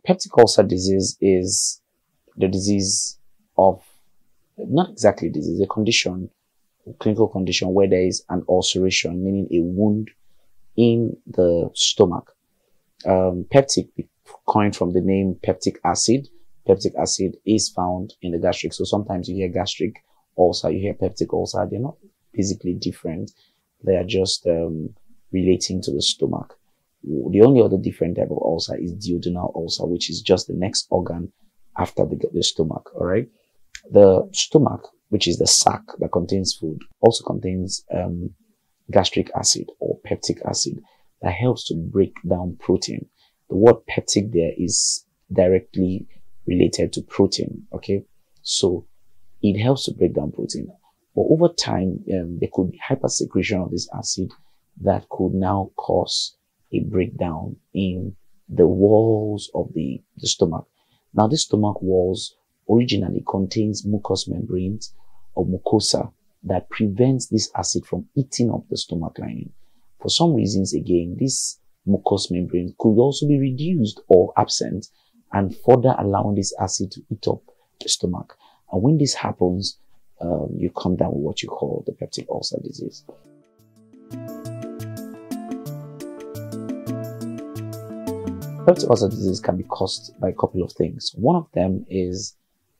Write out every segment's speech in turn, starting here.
Peptic ulcer disease is the disease of, not exactly disease, a condition, a clinical condition where there is an ulceration, meaning a wound in the stomach. Peptic, coined from the name peptic acid. Peptic acid is found in the gastric. So sometimes you hear gastric ulcer, you hear peptic ulcer. They're not physically different. They are just relating to the stomach. The only other different type of ulcer is duodenal ulcer, which is just the next organ after the stomach. All right. The stomach, which is the sac that contains food, also contains gastric acid or peptic acid that helps to break down protein. The word peptic there is directly related to protein. Okay. So it helps to break down protein. But over time, there could be hypersecretion of this acid that could now cause a breakdown in the walls of the stomach. Now, the stomach walls originally contains mucous membranes or mucosa that prevents this acid from eating up the stomach lining. For some reasons, again, this mucous membrane could also be reduced or absent and further allowing this acid to eat up the stomach. And when this happens, you come down with what you call the peptic ulcer disease. Peptic ulcer disease can be caused by a couple of things. One of them is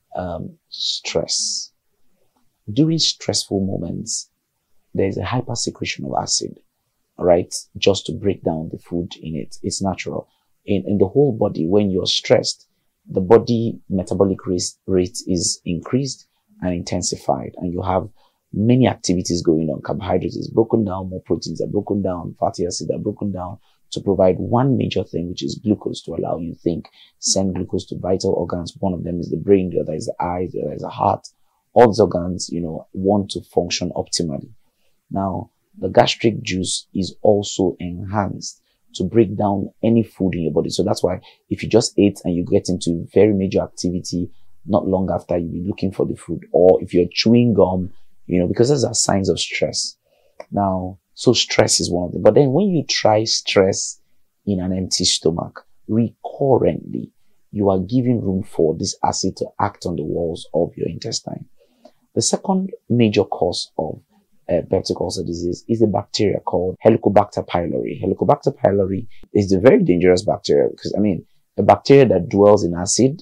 stress. During stressful moments, there is a hypersecretion of acid, right? Just to break down the food in it. It's natural. In the whole body, when you're stressed, the body metabolic rate is increased and intensified, and you have many activities going on. Carbohydrates is broken down, more proteins are broken down, fatty acids are broken down to provide one major thing, which is glucose, to allow you to think, send glucose to vital organs. One of them is the brain, the other is the eye, the other is the heart. All these organs, want to function optimally. Now, the gastric juice is also enhanced to break down any food in your body. So that's why if you just ate and you get into very major activity, not long after you'll be looking for the food. Or if you're chewing gum, because those are signs of stress. Now, so stress is one of them. But then when you try stress in an empty stomach, recurrently, you are giving room for this acid to act on the walls of your intestine. The second major cause of peptic ulcer disease is a bacteria called Helicobacter pylori. Helicobacter pylori is a very dangerous bacteria because, a bacteria that dwells in acid,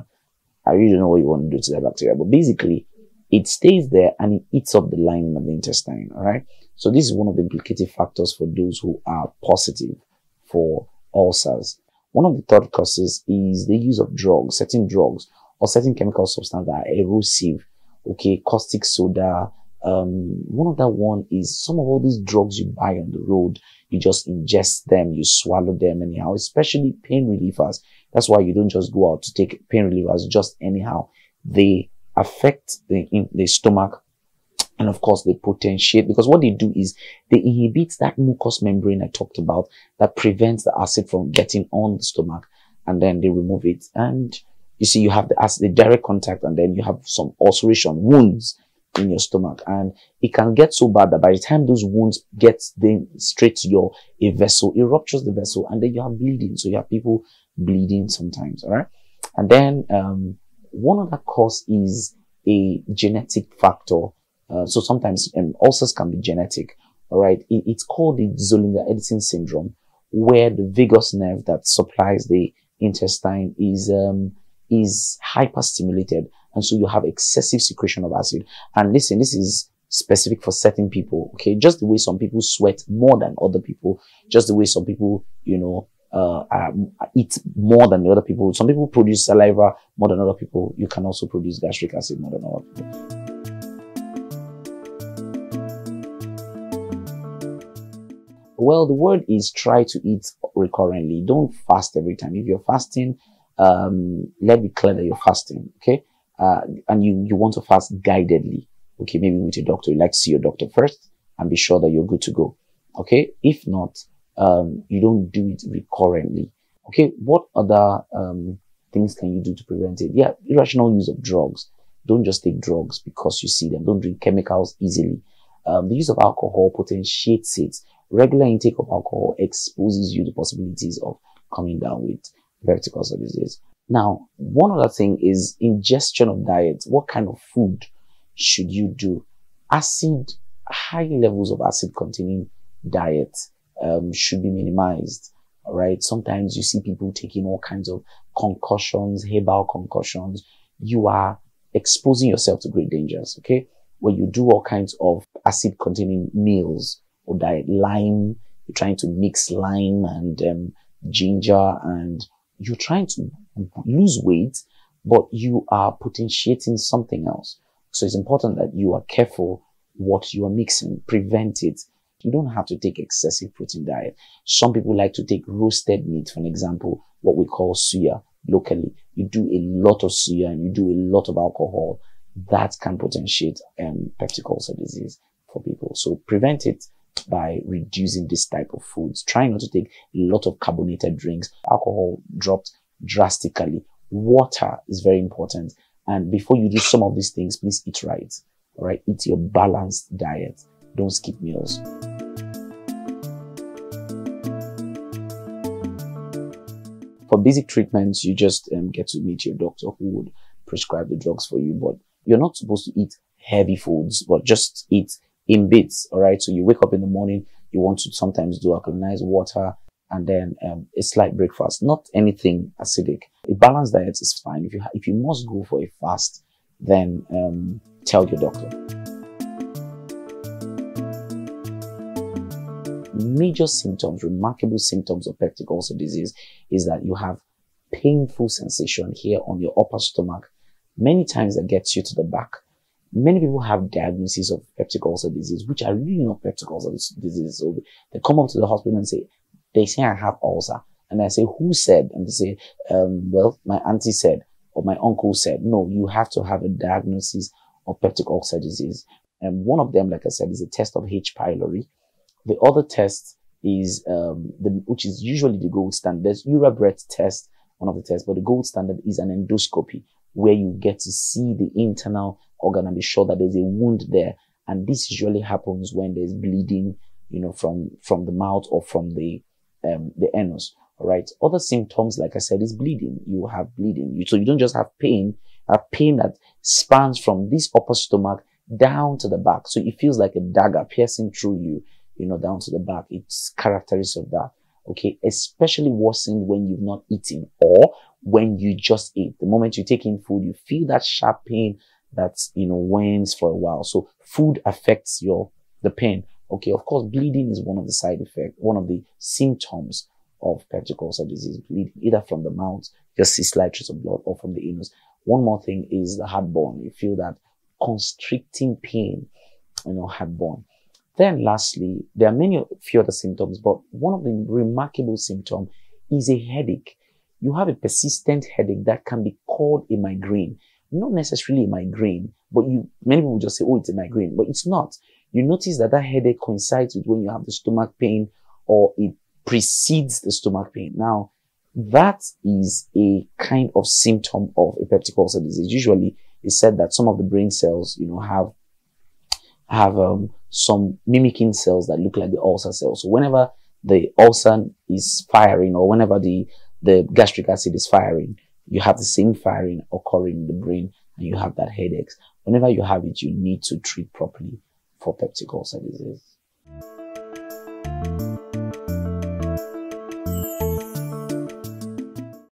I really don't know what you want to do to that bacteria, but basically, it stays there and it eats up the lining of the intestine, all right? So this is one of the implicative factors for those who are positive for ulcers. One of the third causes is the use of drugs, certain drugs, or certain chemical substances that are erosive, okay, caustic soda. One of that one is some of all these drugs you buy on the road, you just ingest them, you swallow them anyhow, especially pain relievers. That's why you don't just go out to take pain relievers just anyhow. They affect the stomach, and of course they potentiate, because what they do is they inhibit that mucous membrane I talked about that prevents the acid from getting on the stomach, and then they remove it, and you see you have the acid, the direct contact, and then you have some ulceration, wounds in your stomach, and it can get so bad that by the time those wounds get them straight to a vessel, it ruptures the vessel, and then you have bleeding. So you have people bleeding sometimes, all right? And then one other cause is a genetic factor. So sometimes ulcers can be genetic, all right? It's called the Zollinger-Ellison syndrome, where the vagus nerve that supplies the intestine is hyperstimulated, and so you have excessive secretion of acid. And listen, this is specific for certain people, okay? Just the way some people sweat more than other people, just the way some people, eat more than the other people. Some people produce saliva more than other people. You can also produce gastric acid more than other people. Well, the word is try to eat recurrently. Don't fast every time. If you're fasting, let it clear that you're fasting, okay? And you want to fast guidedly, okay? Maybe with a doctor. You like to see your doctor first and be sure that you're good to go, okay? If not, you don't do it recurrently, okay? What other things can you do to prevent it? Yeah, irrational use of drugs. Don't just take drugs because you see them. Don't drink chemicals easily. The use of alcohol potentiates it. Regular intake of alcohol exposes you to possibilities of coming down with peptic ulcer disease. Now, one other thing is ingestion of diet. What kind of food should you do? High levels of acid containing diet should be minimized. All right. Sometimes you see people taking all kinds of concussions, herbal concussions. You are exposing yourself to great dangers. Okay. When you do all kinds of acid containing meals or diet, lime, you're trying to mix lime and ginger, and you're trying to lose weight, but you are potentiating something else. So it's important that you are careful what you are mixing, prevent it. You don't have to take excessive protein diet. Some people like to take roasted meat, for an example, what we call suya locally. You do a lot of suya and you do a lot of alcohol. That can potentiate peptic ulcer disease for people. So prevent it by reducing this type of foods. Try not to take a lot of carbonated drinks. Alcohol dropped drastically. Water is very important. And before you do some of these things, please eat right. All right, eat your balanced diet. Don't skip meals. For basic treatments, you just get to meet your doctor who would prescribe the drugs for you. But you're not supposed to eat heavy foods, but just eat in bits. All right. So you wake up in the morning, you want to sometimes do alkalinized water and then a slight breakfast. Not anything acidic. A balanced diet is fine. If you must go for a fast, then tell your doctor. Major symptoms, remarkable symptoms of peptic ulcer disease is that you have painful sensation here on your upper stomach. Many times that gets you to the back. Many people have diagnoses of peptic ulcer disease, which are really not peptic ulcer disease. So they come up to the hospital and they say I have ulcer. And I say, who said? And they say, well, my auntie said, or my uncle said. No, you have to have a diagnosis of peptic ulcer disease. And one of them, like I said, is a test of H. pylori. The other test is, which is usually the gold standard. There's URABREATH test, one of the tests, but the gold standard is an endoscopy where you get to see the internal organ and be sure that there's a wound there. And this usually happens when there's bleeding, from the mouth or from the anus. All right. Other symptoms, like I said, is bleeding. You have bleeding. So you don't just have pain. You have pain that spans from this upper stomach down to the back. So it feels like a dagger piercing through you, down to the back. It's characteristic of that. Okay. Especially worsened when you've not eaten or when you just ate. The moment you take in food, you feel that sharp pain that, wanes for a while. So food affects the pain. Okay. Of course, bleeding is one of the side effects, one of the symptoms of peptic ulcer disease, bleeding either from the mouth, just see slight trace of blood, or from the anus. One more thing is the heartburn. You feel that constricting pain, heartburn. Then lastly, there are few other symptoms, but one of the remarkable symptoms is a headache. You have a persistent headache that can be called a migraine. Not necessarily a migraine, but many people just say, oh, it's a migraine, but it's not. You notice that headache coincides with when you have the stomach pain, or it precedes the stomach pain. Now, that is a kind of symptom of a peptic ulcer disease. Usually, it's said that some of the brain cells, have some mimicking cells that look like the ulcer cells. So whenever the ulcer is firing, or whenever the gastric acid is firing, you have the same firing occurring in the brain, and you have that headaches. Whenever you have it, you need to treat properly for peptic ulcer disease.